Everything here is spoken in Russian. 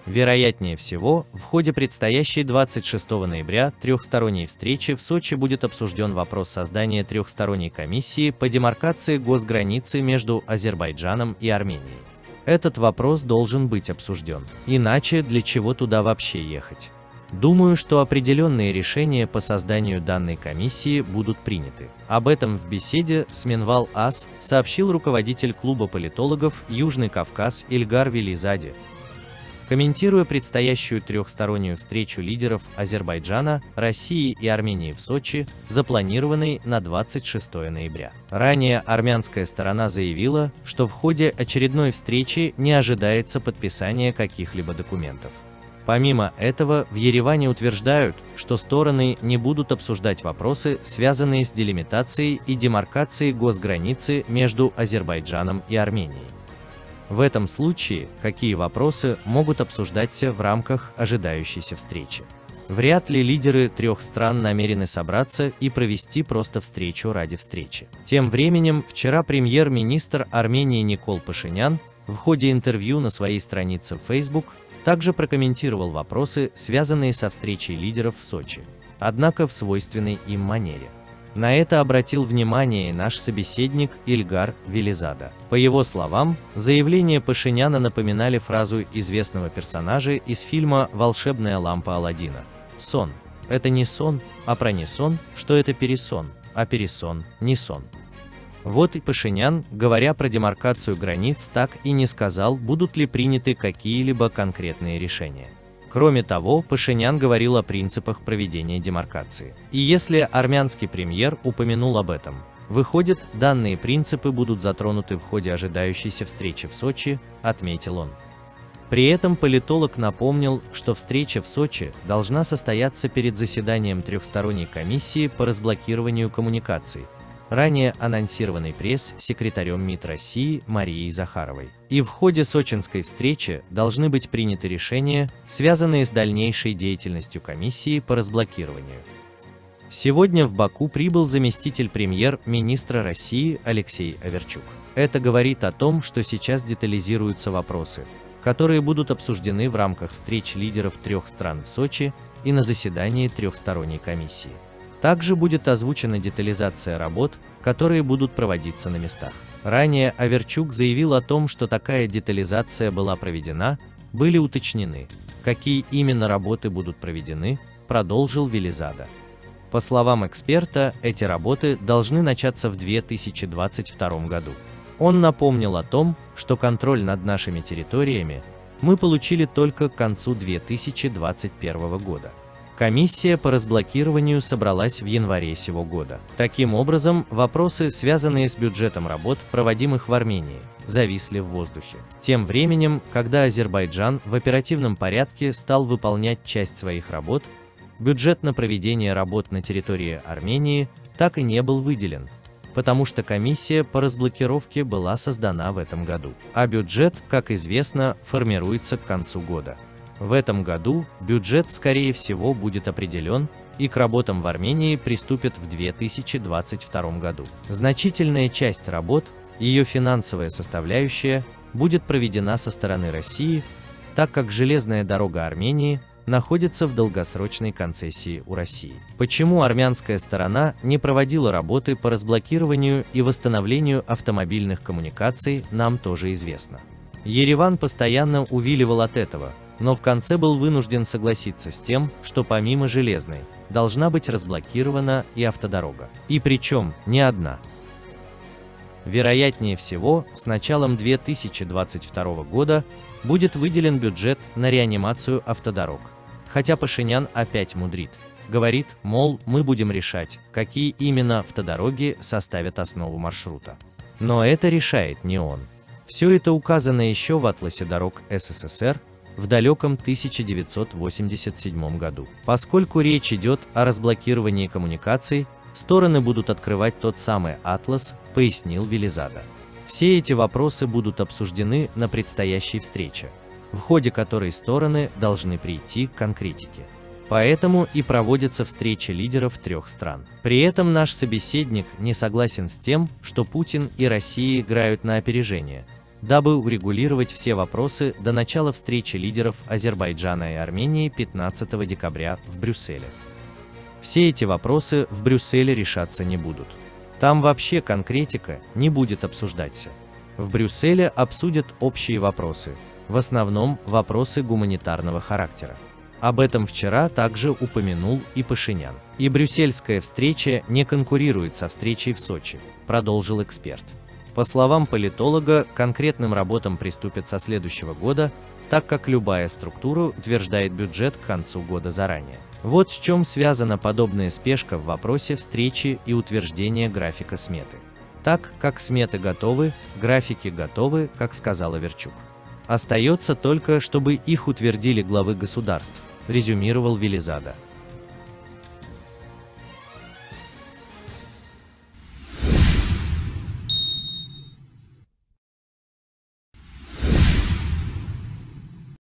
Вероятнее всего, в ходе предстоящей 26 ноября трехсторонней встречи в Сочи будет обсужден вопрос создания трехсторонней комиссии по демаркации госграницы между Азербайджаном и Арменией. Этот вопрос должен быть обсужден. Иначе для чего туда вообще ехать? Думаю, что определенные решения по созданию данной комиссии будут приняты. Об этом в беседе с Минвал-АС сообщил руководитель клуба политологов «Южный Кавказ» Ильгар Велизаде. Комментируя предстоящую трехстороннюю встречу лидеров Азербайджана, России и Армении в Сочи, запланированной на 26 ноября. Ранее армянская сторона заявила, что в ходе очередной встречи не ожидается подписания каких-либо документов. Помимо этого, в Ереване утверждают, что стороны не будут обсуждать вопросы, связанные с делимитацией и демаркацией госграницы между Азербайджаном и Арменией. В этом случае, какие вопросы могут обсуждаться в рамках ожидающейся встречи? Вряд ли лидеры трех стран намерены собраться и провести просто встречу ради встречи. Тем временем, вчера премьер-министр Армении Никол Пашинян в ходе интервью на своей странице в Facebook также прокомментировал вопросы, связанные со встречей лидеров в Сочи, однако в свойственной им манере. На это обратил внимание наш собеседник Ильгар Велизада. По его словам, заявления Пашиняна напоминали фразу известного персонажа из фильма «Волшебная лампа Аладдина». «Сон – это не сон, а про не сон, что это пересон, а пересон – не сон». Вот и Пашинян, говоря про демаркацию границ, так и не сказал, будут ли приняты какие-либо конкретные решения. Кроме того, Пашинян говорил о принципах проведения демаркации. И если армянский премьер упомянул об этом, выходит, данные принципы будут затронуты в ходе ожидающейся встречи в Сочи, отметил он. При этом политолог напомнил, что встреча в Сочи должна состояться перед заседанием трехсторонней комиссии по разблокированию коммуникаций, ранее анонсированной пресс-секретарем МИД России Марией Захаровой. И в ходе сочинской встречи должны быть приняты решения, связанные с дальнейшей деятельностью комиссии по разблокированию. Сегодня в Баку прибыл заместитель премьер-министра России Алексей Аверчук. Это говорит о том, что сейчас детализируются вопросы, которые будут обсуждены в рамках встреч лидеров трех стран в Сочи и на заседании трехсторонней комиссии. Также будет озвучена детализация работ, которые будут проводиться на местах. Ранее Аверчук заявил о том, что такая детализация была проведена, были уточнены, какие именно работы будут проведены, продолжил Велизада. По словам эксперта, эти работы должны начаться в 2022 году. Он напомнил о том, что контроль над нашими территориями мы получили только к концу 2021 года. Комиссия по разблокированию собралась в январе сего года. Таким образом, вопросы, связанные с бюджетом работ, проводимых в Армении, зависли в воздухе. Тем временем, когда Азербайджан в оперативном порядке стал выполнять часть своих работ, бюджет на проведение работ на территории Армении так и не был выделен, потому что комиссия по разблокировке была создана в этом году. А бюджет, как известно, формируется к концу года. В этом году бюджет, скорее всего, будет определен, и к работам в Армении приступят в 2022 году. Значительная часть работ, ее финансовая составляющая, будет проведена со стороны России, так как железная дорога Армении находится в долгосрочной концессии у России. Почему армянская сторона не проводила работы по разблокированию и восстановлению автомобильных коммуникаций, нам тоже известно. Ереван постоянно увиливал от этого, но в конце был вынужден согласиться с тем, что помимо железной, должна быть разблокирована и автодорога. И причем не одна. Вероятнее всего, с началом 2022 года будет выделен бюджет на реанимацию автодорог. Хотя Пашинян опять мудрит. Говорит, мол, мы будем решать, какие именно автодороги составят основу маршрута. Но это решает не он. Все это указано еще в атласе дорог СССР, в далеком 1987 году. Поскольку речь идет о разблокировании коммуникаций, стороны будут открывать тот самый атлас, пояснил Велизада. Все эти вопросы будут обсуждены на предстоящей встрече, в ходе которой стороны должны прийти к конкретике. Поэтому и проводятся встречи лидеров трех стран. При этом наш собеседник не согласен с тем, что Путин и Россия играют на опережение, дабы урегулировать все вопросы до начала встречи лидеров Азербайджана и Армении 15 декабря в Брюсселе. Все эти вопросы в Брюсселе решаться не будут. Там вообще конкретика не будет обсуждаться. В Брюсселе обсудят общие вопросы, в основном вопросы гуманитарного характера. Об этом вчера также упомянул и Пашинян. И брюссельская встреча не конкурирует со встречей в Сочи, продолжил эксперт. По словам политолога, к конкретным работам приступят со следующего года, так как любая структура утверждает бюджет к концу года заранее. Вот с чем связана подобная спешка в вопросе встречи и утверждения графика сметы. Так как сметы готовы, графики готовы, как сказал Аверчук. Остается только, чтобы их утвердили главы государств, резюмировал Велизада.